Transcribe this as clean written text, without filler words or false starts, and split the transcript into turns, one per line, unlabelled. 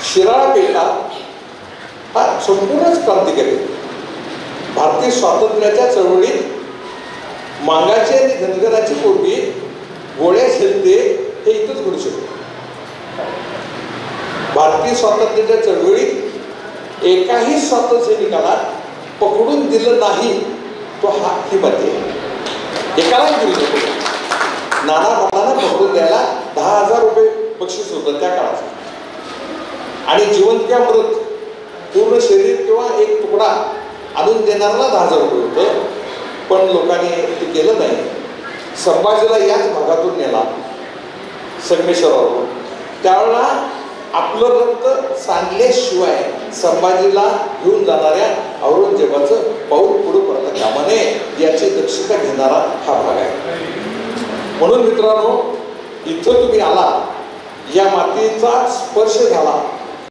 Shirala PETA हा संपूर्णच क्रांतिकारी. भारतीय स्वातंत्र्याच्या चळवळीत मांगाची आणि धनगराची पोरगी गोळ्या झेलते हे इथंच घडू शकते. भारतीय स्वातंत्र्याच्या चळवळीत एकाही स्वातंत्र्यसैनिकाला पकडून दिलं नाही तो हा ही मध्ये एकालाच दिली नको. नाना भावांना पकडून द्यायला 10,000 रुपये बक्षीस होतं त्या काळात. आणि जिवंत किंवा मृत पूर्ण शरीर किंवा एक तुकडा आणून देणाऱ्याला 10,000 रुपये होतं. पण लोकांनी ते केलं नाही. संभाजीला याच भागातून नेला संगमेश्वरावरून. त्यावेळेला आपलं रक्त सांडल्याशिवाय संभाजीला घेऊन जाणाऱ्या औरंगजेबाचं पाऊल पुढे पडता कामा नये याची दक्षता घेणारा हा भाग आहे. म्हणून मित्रांनो, इथं तुम्ही आला, या मातीचा स्पर्श झाला